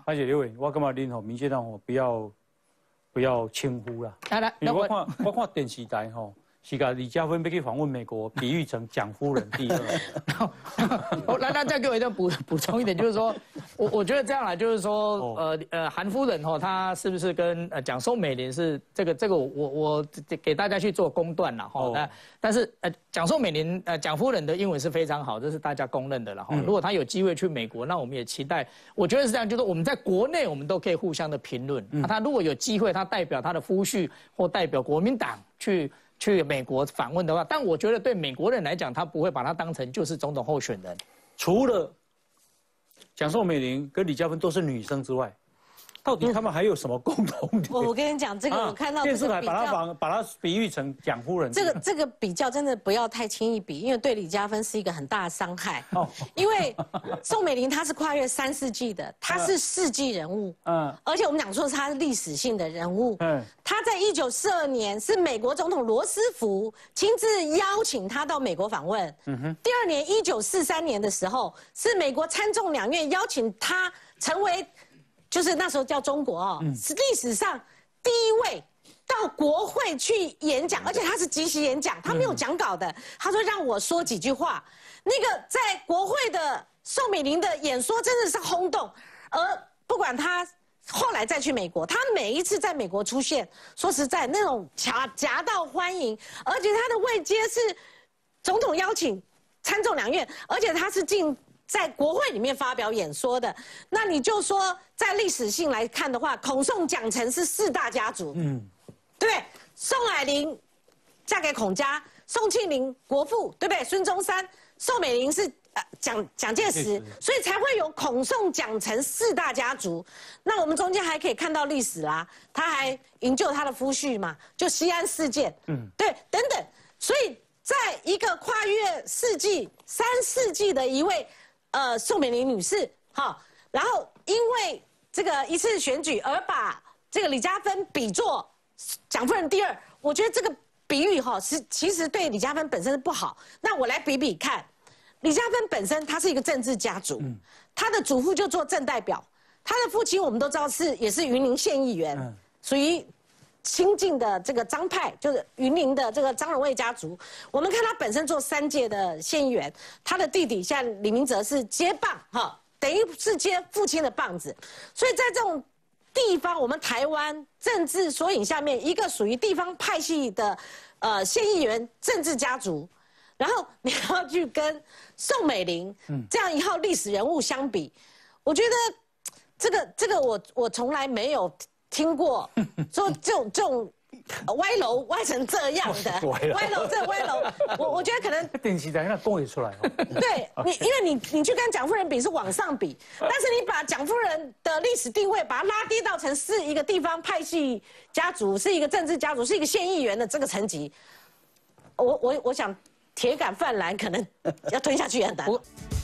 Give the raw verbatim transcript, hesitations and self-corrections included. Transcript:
而且刘伟，我感觉恁吼民进党吼不要不要轻忽啦。 来来， 因为我看我看电视台吼。 是把李嘉芬要去访问美国，比喻成蒋夫人第二。 我来，来再给我一点补补充一点，就是说，我我觉得这样啦，就是说，呃呃，韩夫人哈，她是不是跟呃蒋宋美龄是这个这个我我我给大家去做公断了哈。那但是呃蒋宋美龄呃蒋夫人的英文是非常好，这是大家公认的了哈。如果她有机会去美国，那我们也期待。我觉得是这样，就是我们在国内我们都可以互相的评论。那她如果有机会，她代表她的夫婿或代表国民党去。 去美国访问的话，但我觉得对美国人来讲，他不会把他当成就是总统候选人。 除了蒋宋美龄跟李嘉芬都是女生之外，到底他们还有什么共同点？ 我我跟你讲，这个我看到电视台把他把把他比喻成蒋夫人。 这个这个比较真的不要太轻易比，因为对李嘉芬是一个很大的伤害。哦，因为宋美龄她是跨越三世纪的，她是世纪人物。嗯，而且我们讲说她是历史性的人物。嗯，她在一九四二年是美国总统罗斯福亲自邀请她到美国访问。嗯哼。第二年一九四三年的时候，是美国参众两院邀请她成为。 就是那时候叫中国哦，是历史上第一位到国会去演讲，而且他是即席演讲，他没有讲稿的。他说让我说几句话。那个在国会的宋美龄的演说真的是轰动，而不管他后来再去美国，他每一次在美国出现，说实在那种夹夹道欢迎，而且他的位阶是总统邀请参众两院，而且他是进。 在国会里面发表演说的，那你就说，在历史性来看的话，孔宋蒋陈是四大家族，嗯，对不对？宋霭龄嫁给孔家，宋庆龄国父，对不对？孙中山、宋美龄是呃蒋蒋介石，所以才会有孔宋蒋陈四大家族。那我们中间还可以看到历史啦，他还营救他的夫婿嘛，就西安事件，嗯，对，等等。所以在一个跨越世纪、三世纪的一位。 呃，宋美龄女士，哈，然后因为这个一次选举而把这个李嘉芬比作蒋夫人第二，我觉得这个比喻哈是其实对李嘉芬本身是不好。那我来比比看，李嘉芬本身她是一个政治家族，嗯、她的祖父就做镇代表，她的父亲我们都知道是也是云林县议员，嗯、属于。 亲近的这个张派，就是云林的这个张荣卫家族。我们看他本身做三届的县议员，他的弟弟现在李明哲是接棒，哈，等于是接父亲的棒子。所以在这种地方，我们台湾政治缩影下面，一个属于地方派系的呃县议员政治家族，然后你要去跟宋美龄这样一号历史人物相比，我觉得这个这个我我从来没有。 听过说这种这种歪楼歪成这样的歪楼，这歪楼，我我觉得可能电视台那供也出来哦。 对你，因为你你去跟蒋夫人比是往上比，但是你把蒋夫人的历史定位把它拉低到成是一个地方派系家族，是一个政治家族，是一个县议员的这个层级，我我我想铁杆泛蓝可能要吞下去也很难。